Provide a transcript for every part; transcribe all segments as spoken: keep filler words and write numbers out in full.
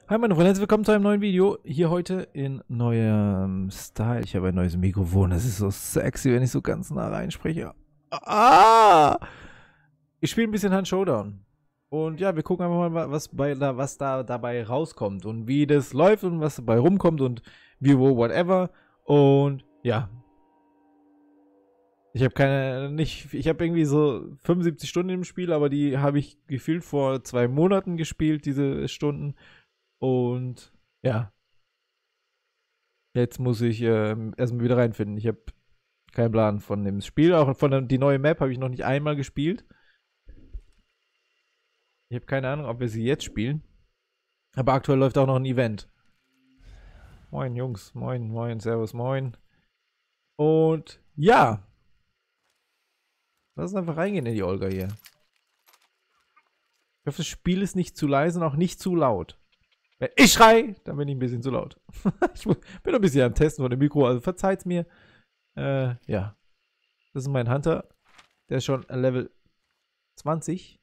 Hi meine Freunde, herzlich willkommen zu einem neuen Video. Hier heute in neuem Style. Ich habe ein neues Mikrofon. Das ist so sexy, wenn ich so ganz nah reinspreche. Ah! Ich spiele ein bisschen Hand Showdown. Und ja, wir gucken einfach mal, was, bei, da, was da dabei rauskommt. Und wie das läuft und was dabei rumkommt und wie, wo, whatever. Und ja. Ich habe keine, nicht, ich habe irgendwie so fünfundsiebzig Stunden im Spiel, aber die habe ich gefühlt vor zwei Monaten gespielt, diese Stunden. Und ja, jetzt muss ich ähm, erstmal wieder reinfinden. Ich habe keinen Plan von dem Spiel. Auch von der die neue Map habe ich noch nicht einmal gespielt. Ich habe keine Ahnung, ob wir sie jetzt spielen. Aber aktuell läuft auch noch ein Event. Moin, Jungs. Moin, moin, servus, moin. Und ja. Lass uns einfach reingehen in die Olga hier. Ich hoffe, das Spiel ist nicht zu leise und auch nicht zu laut. Wenn ich schrei, dann bin ich ein bisschen zu laut. Ich bin ein bisschen am Testen von dem Mikro, also verzeiht's mir. Äh, ja. Das ist mein Hunter. Der ist schon Level zwanzig.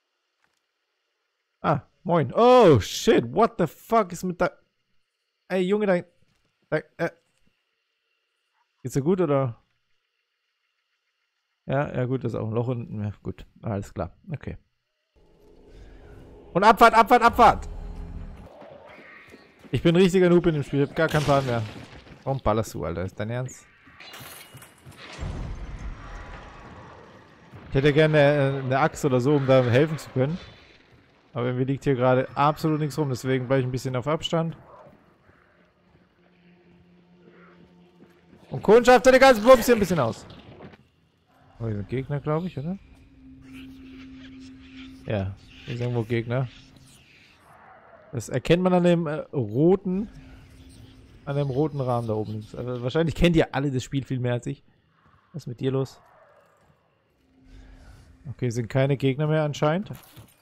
Ah, moin. Oh, shit. What the fuck ist mit da... Ey, Junge, dein... dein äh. Geht's dir gut, oder? Ja, ja gut, das ist auch ein Loch unten. Ja, gut, alles klar. Okay. Und Abfahrt, Abfahrt, Abfahrt! Ich bin ein richtiger Noob in dem Spiel. Ich hab gar keinen Plan mehr. Warum ballerst du, Alter? Ist dein Ernst? Ich hätte gerne eine, eine Axt oder so, um da helfen zu können. Aber mir liegt hier gerade absolut nichts rum, deswegen bleibe ich ein bisschen auf Abstand. Und Kundschafter, der ganze Bums hier ein bisschen aus. Oh, hier sind Gegner, glaube ich, oder? Ja, hier sind irgendwo Gegner. Das erkennt man an dem äh, roten, an dem roten Rahmen da oben. Also, wahrscheinlich kennt ihr alle das Spiel viel mehr als ich. Was ist mit dir los? Okay, sind keine Gegner mehr anscheinend.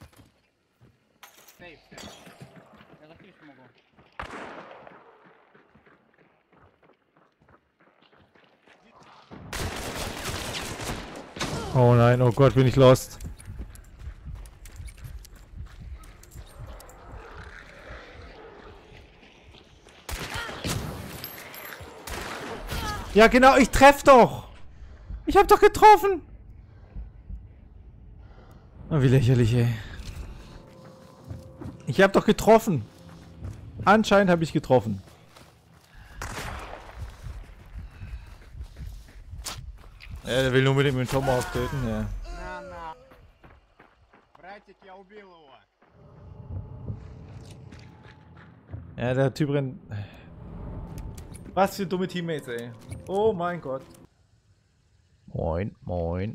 Oh nein, oh Gott, bin ich lost. Ja genau, ich treffe doch. Ich habe doch getroffen. Oh, wie lächerlich, ey. Ich habe doch getroffen. Anscheinend habe ich getroffen. Ja, der will nur mit dem Tomahawk töten, ja. Ja, der Typ rennt... Was für dumme Teammates, ey. Oh mein Gott. Moin, moin.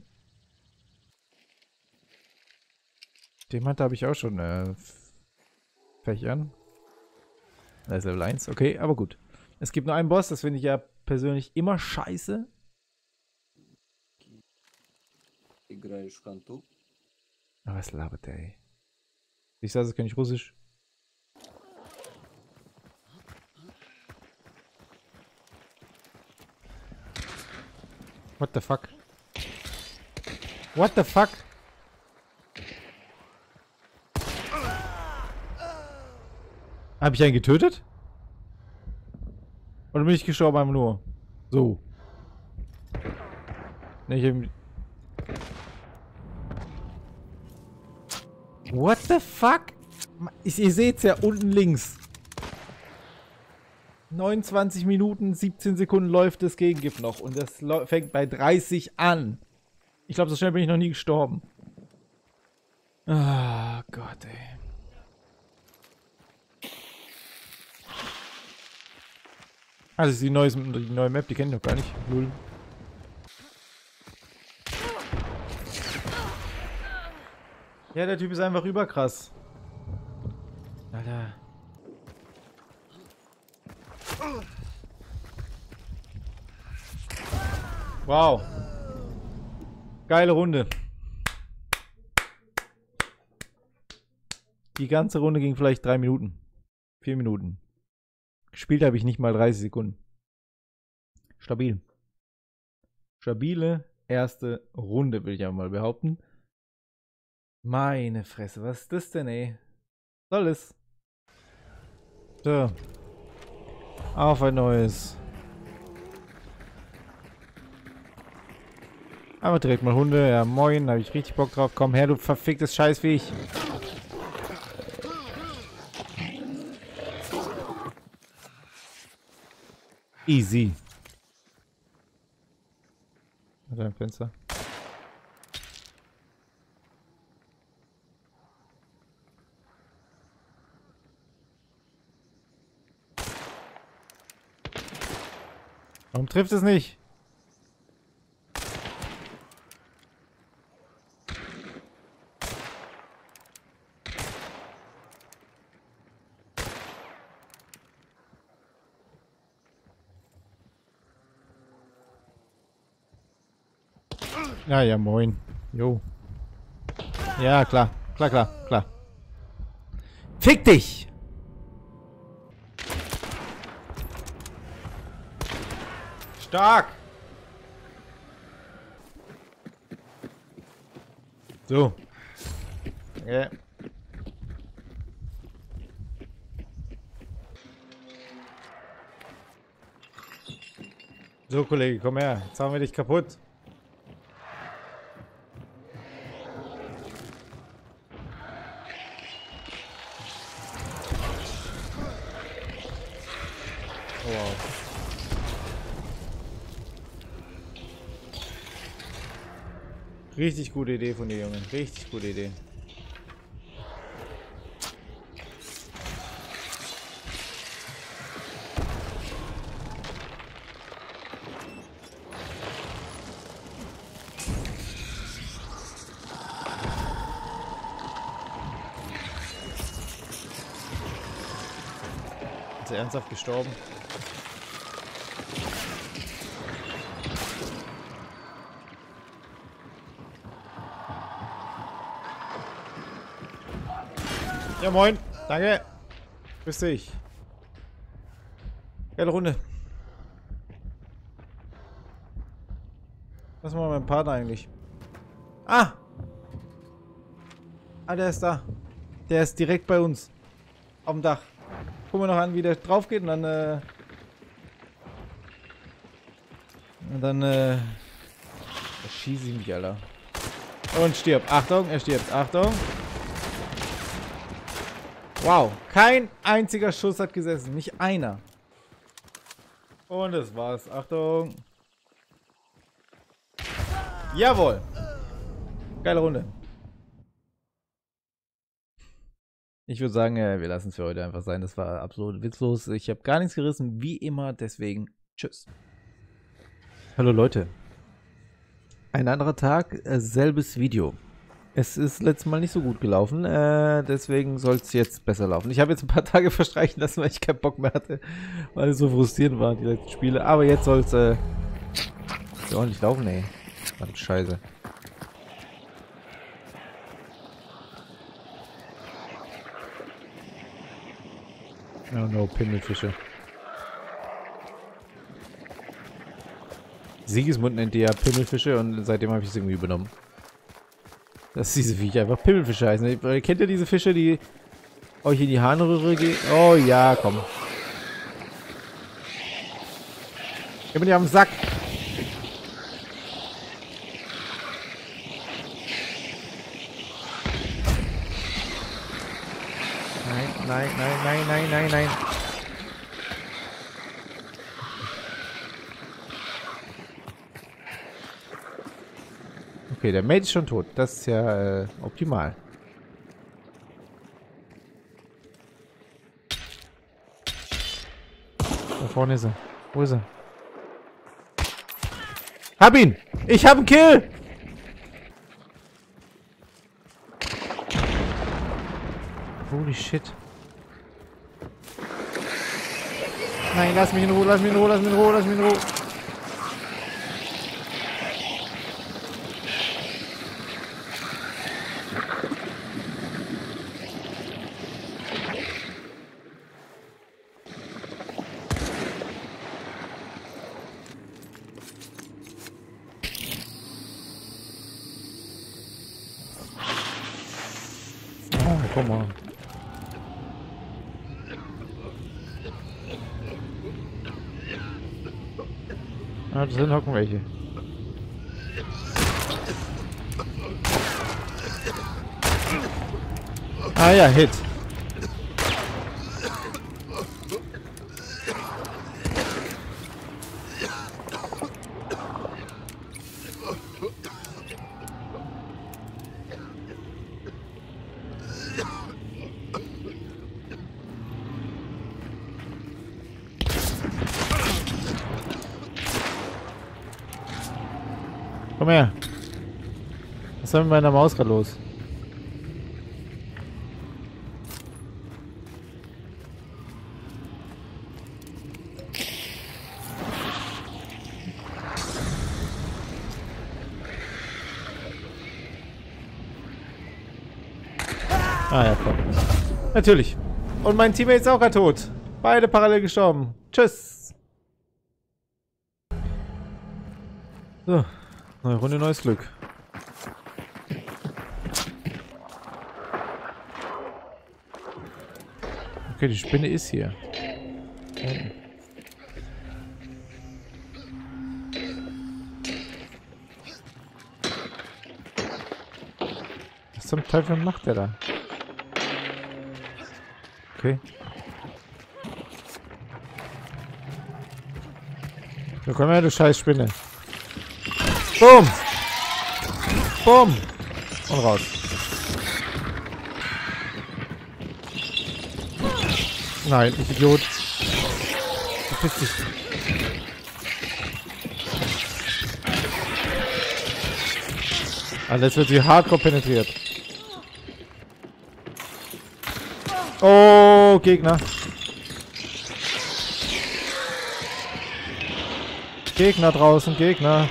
Dem hat habe ich auch schon äh, Fächern. Das ist Level eins, okay, aber gut. Es gibt nur einen Boss, das finde ich ja persönlich immer scheiße. Играешь в ханту? Aber was labert der, ey? Ich sage, das kann ich Russisch. What the fuck? What the fuck? Habe ich einen getötet? Oder bin ich gestorben einfach nur? So. Ne, ich hab... What the fuck? Ich, ihr seht's ja unten links. neunundzwanzig Minuten, siebzehn Sekunden läuft das Gegengift noch. Und das fängt bei dreißig an. Ich glaube, so schnell bin ich noch nie gestorben. Ah, oh Gott, ey. Also die neue, die neue Map, die kenne ich noch gar nicht. Null. Ja, der Typ ist einfach überkrass. Alter. Wow. Geile Runde. Die ganze Runde ging vielleicht drei Minuten. Vier Minuten. Gespielt habe ich nicht mal dreißig Sekunden. Stabil. Stabile erste Runde, will ich aber mal behaupten. Meine Fresse, was ist das denn, ey? Was soll es? So. Auf ein neues. Aber direkt mal Hunde. Ja, moin. Da habe ich richtig Bock drauf. Komm her, du verficktes Scheißviech. Easy. Hat er ein Fenster? Warum trifft es nicht? Ja, ja, moin. Jo. Ja, klar. Klar, klar, klar. Fick dich! Stark! So. Ja. So, Kollege, komm her. Jetzt haben wir dich kaputt. Wow. Richtig gute Idee von dir, Junge. Richtig gute Idee. Ist er ernsthaft gestorben? Ja, moin. Danke. Grüß dich. Geile Runde. Was machen wir mit dem Partner eigentlich? Ah! Ah, der ist da. Der ist direkt bei uns. Auf dem Dach. Gucken wir noch an, wie der drauf geht und dann, äh... Und dann, äh... schieße ich mich, Alter. Und stirbt. Achtung, er stirbt. Achtung. Wow, kein einziger Schuss hat gesessen, nicht einer. Und das war's. Achtung. Jawohl. Geile Runde. Ich würde sagen, wir lassen es für heute einfach sein. Das war absolut witzlos. Ich habe gar nichts gerissen, wie immer. Deswegen, tschüss. Hallo Leute. Ein anderer Tag, äh, selbes Video. Es ist letztes Mal nicht so gut gelaufen, äh, deswegen soll es jetzt besser laufen. Ich habe jetzt ein paar Tage verstreichen lassen, weil ich keinen Bock mehr hatte, weil es so frustrierend war, die letzten Spiele. Aber jetzt soll es äh, ordentlich laufen, ey. Verdammt Scheiße. Oh no, Pimmelfische. Sigismund nennt die ja Pimmelfische und seitdem habe ich es irgendwie übernommen. Dass diese Viecher einfach Pimmelfische heißen. Kennt ihr diese Fische, die euch in die Harnröhre gehen? Oh ja, komm. Geh mir die am Sack. Nein, nein, nein, nein, nein, nein, nein. Okay, der Mate ist schon tot. Das ist ja äh, optimal. Da vorne ist er. Wo ist er? Hab ihn! Ich hab einen Kill! Holy shit. Nein, lass mich in Ruhe, lass mich in Ruhe, lass mich in Ruhe, lass mich in Ruhe. Oh, komm mal. Ah, da sind hocken welche. Ah ja, Hit. Komm her. Was ist denn mit meiner Maus gerade los? Ah ja, komm. Natürlich. Und mein Teammate ist auch gerade tot. Beide parallel gestorben. Tschüss. So. Neue Runde, neues Glück. Okay, die Spinne ist hier. Oh. Was zum Teufel macht der da? Okay. So, komm her, du scheiß Spinne. Boom! Boom! Und raus. Nein, ich Idiot. Verpiss dich. Alles wird sie hardcore penetriert. Oh, Gegner. Gegner draußen, Gegner.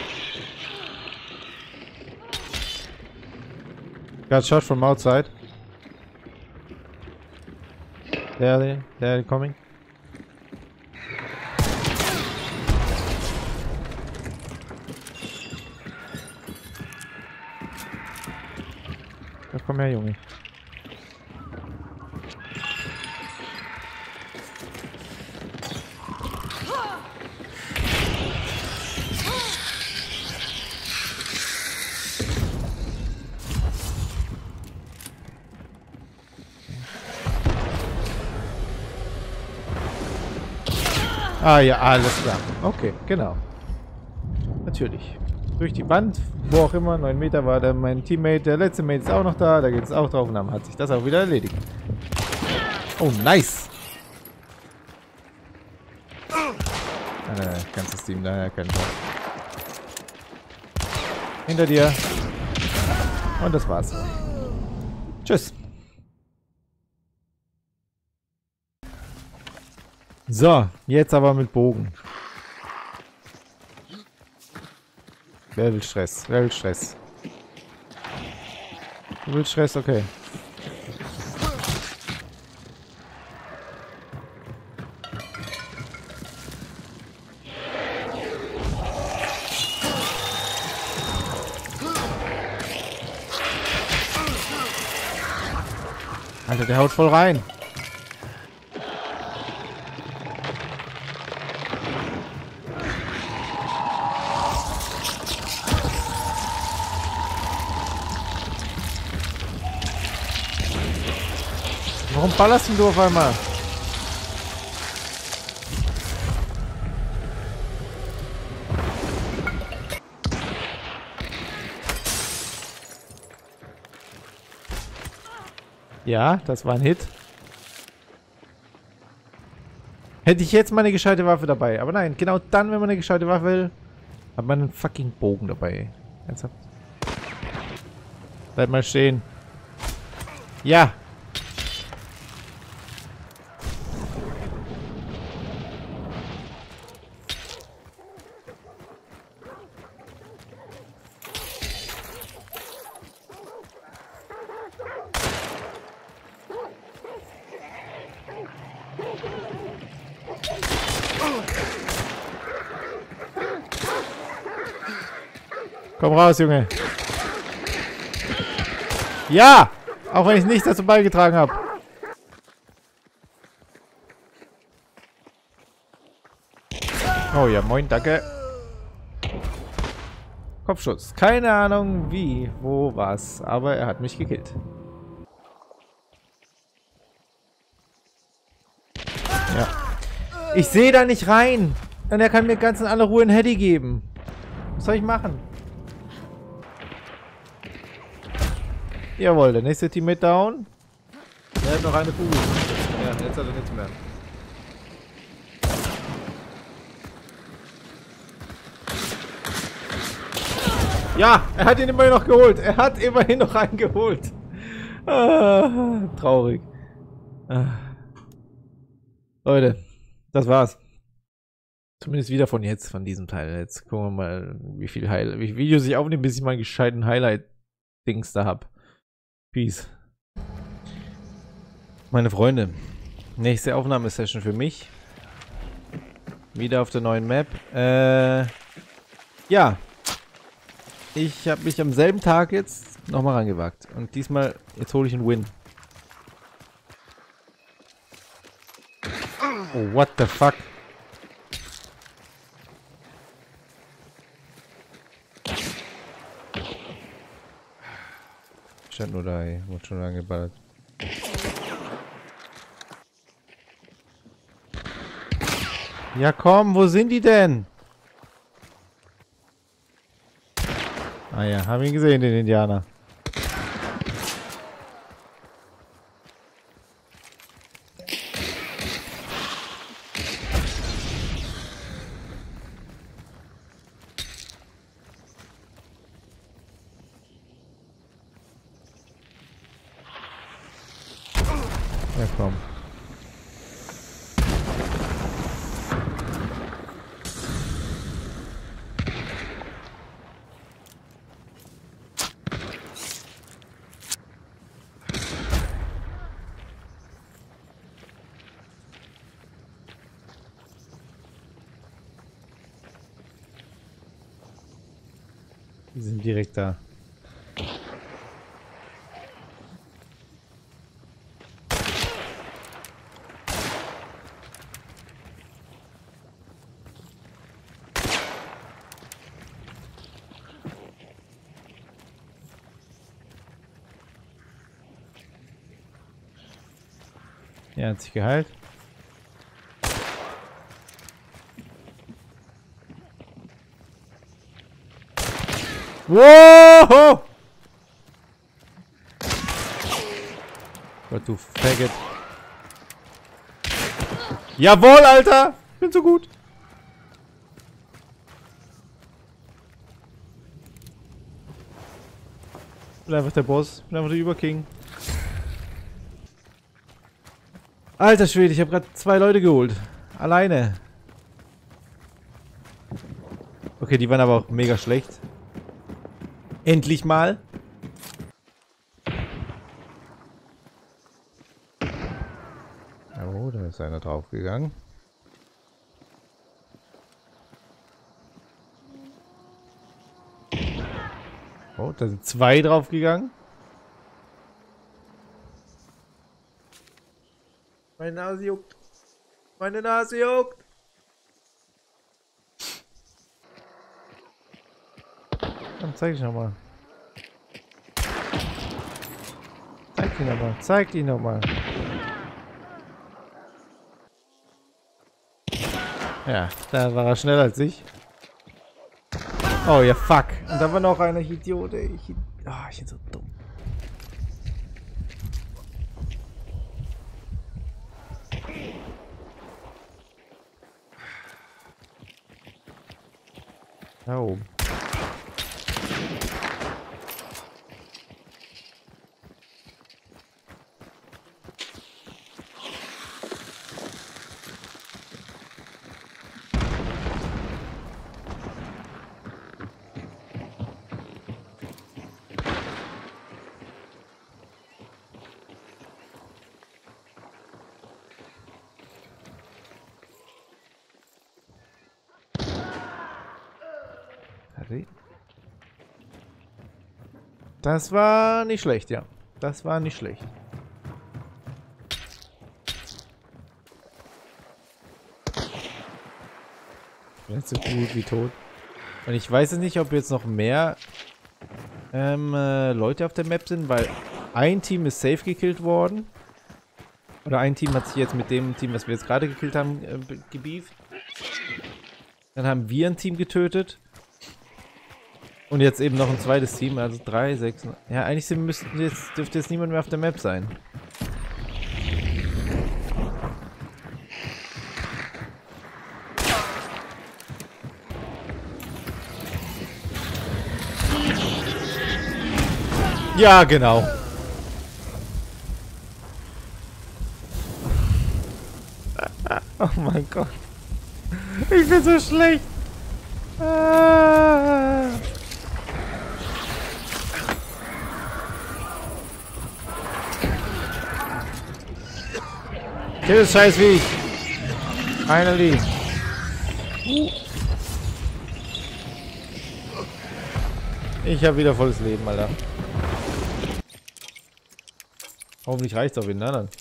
Got shot from outside. There they, there they coming. Ja, komm her, Junge. Ah ja, alles klar. Okay, genau. Natürlich. Durch die Wand, wo auch immer, neun Meter war da mein Teammate. Der letzte Mate ist auch noch da, da geht es auch drauf und dann hat sich das auch wieder erledigt. Oh, nice! Nein, nein, nein, ganzes Team, nein, kein Fall. Hinter dir. Und das war's. Tschüss. So, jetzt aber mit Bogen. Wer will Stress? Wer will Stress? Du willst Stress? Okay. Alter, der haut voll rein. Warum ballerst du auf einmal? Ja, das war ein Hit. Hätte ich jetzt mal eine gescheite Waffe dabei. Aber nein, genau dann, wenn man eine gescheite Waffe will, hat man einen fucking Bogen dabei. Ernsthaft? Bleib mal stehen. Ja. Komm raus, Junge. Ja! Auch wenn ich nicht dazu beigetragen habe. Oh ja, moin, danke. Kopfschuss. Keine Ahnung wie, wo, was, aber er hat mich gekillt. Ja. Ich sehe da nicht rein. Und er kann mir ganz in aller Ruhe einen Heady geben. Was soll ich machen? Jawohl, der nächste Teammate down. Er hat noch eine Kugel. Ja, jetzt hat er nichts mehr. Ja, er hat ihn immerhin noch geholt. Er hat immerhin noch einen geholt. Ah, traurig. Ah. Leute, das war's. Zumindest wieder von jetzt, von diesem Teil. Jetzt gucken wir mal, wie viel Highlight, wie viele Videos ich aufnehme, bis ich mal einen gescheiten Highlight-Dings da hab. Peace. Meine Freunde, nächste Aufnahmesession für mich. Wieder auf der neuen Map. Äh, ja. Ich habe mich am selben Tag jetzt nochmal rangewagt. Und diesmal, jetzt hole ich einen Win. Oh, what the fuck? Stand nur da, ey. Wurde schon angeballert. Ja komm, wo sind die denn? Ah ja, haben ihn gesehen, den Indianer. Ja komm. Die sind direkt da. Er hat sich geheilt. Wow! Gott, du Faggot. Jawohl, Alter! Ich bin so gut. Ich bin einfach der Boss. Ich bin einfach der Überking. Alter Schwede, ich habe gerade zwei Leute geholt. Alleine. Okay, die waren aber auch mega schlecht. Endlich mal. Oh, da ist einer draufgegangen. Oh, da sind zwei draufgegangen. Meine Nase juckt. Meine Nase juckt. Dann zeig ich nochmal. Zeig ihn nochmal. Zeig ihn nochmal. Ja, da war er schneller als ich. Oh ja, fuck. Und da war noch einer Idiot, ey. Ich, oh, ich bin so dumm. Da oben. Das war nicht schlecht, ja. Das war nicht schlecht. Jetzt so gut wie tot. Und ich weiß jetzt nicht, ob jetzt noch mehr ähm, äh, Leute auf der Map sind, weil ein Team ist safe gekillt worden. Oder ein Team hat sich jetzt mit dem Team, was wir jetzt gerade gekillt haben, äh, gebeeft. Dann haben wir ein Team getötet. Und jetzt eben noch ein zweites Team, also drei, sechs. Ja, eigentlich sind, müssten jetzt, dürfte jetzt niemand mehr auf der Map sein. Ja, genau. Oh mein Gott. Ich bin so schlecht. Ah. Kill das scheiß Vieh. Finally. Ich habe wieder volles Leben, Alter. Hoffentlich reicht es auf den anderen.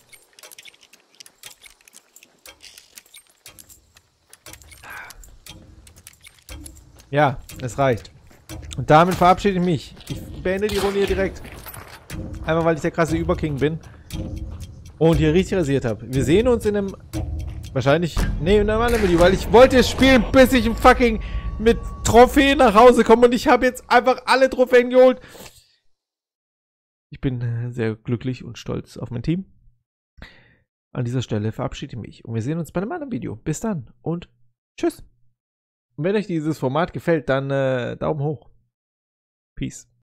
Ja, es reicht. Und damit verabschiede ich mich. Ich beende die Runde hier direkt. Einfach weil ich der krasse Überking bin. Und hier richtig rasiert habe. Wir sehen uns in einem... Wahrscheinlich... Nee, in einem anderen Video. Weil ich wollte es spielen, bis ich im fucking... mit Trophäen nach Hause komme. Und ich habe jetzt einfach alle Trophäen geholt. Ich bin sehr glücklich und stolz auf mein Team. An dieser Stelle verabschiede ich mich. Und wir sehen uns bei einem anderen Video. Bis dann und tschüss. Und wenn euch dieses Format gefällt, dann äh, Daumen hoch. Peace.